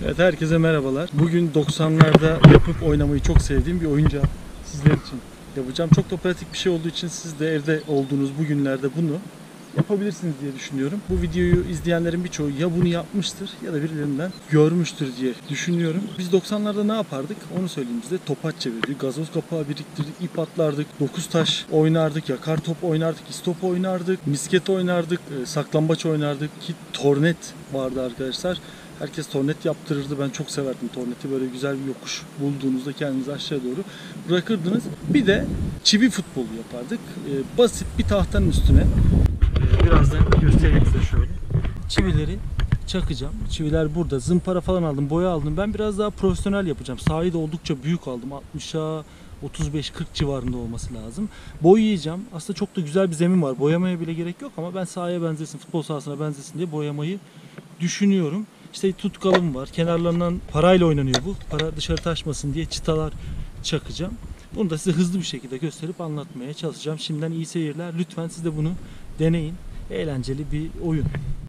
Evet, herkese merhabalar. Bugün 90'larda yapıp oynamayı çok sevdiğim bir oyuncağı sizler için yapacağım. Çok da pratik bir şey olduğu için siz de evde olduğunuz bu günlerde bunu yapabilirsiniz diye düşünüyorum. Bu videoyu izleyenlerin birçoğu ya bunu yapmıştır ya da birilerinden görmüştür diye düşünüyorum. Biz 90'larda ne yapardık? Onu söyleyeyim size. Topaç çevirdik, gazoz kapağı biriktirdik, ip atlardık, 9 taş oynardık, yakar top oynardık, istop oynardık, misket oynardık, saklambaç oynardık ki tornet vardı arkadaşlar. Herkes tornet yaptırırdı. Ben çok severdim torneti. Böyle güzel bir yokuş bulduğunuzda kendinizi aşağı doğru bırakırdınız. Bir de çivi futbolu yapardık. Basit bir tahtanın üstüne. Birazdan göstereyim size şöyle. Çivileri çakacağım. Çiviler burada. Zımpara falan aldım. Boya aldım. Ben biraz daha profesyonel yapacağım. Sahayı da oldukça büyük aldım. 60'a 35-40 civarında olması lazım. Boyayacağım. Aslında çok da güzel bir zemin var. Boyamaya bile gerek yok ama ben sahaya benzesin, futbol sahasına benzesin diye boyamayı düşünüyorum. İşte tutkalım var. Kenarlarından parayla oynanıyor bu. Para dışarı taşmasın diye çıtalar çakacağım. Bunu da size hızlı bir şekilde gösterip anlatmaya çalışacağım. Şimdiden iyi seyirler. Lütfen siz de bunu deneyin. Eğlenceli bir oyun.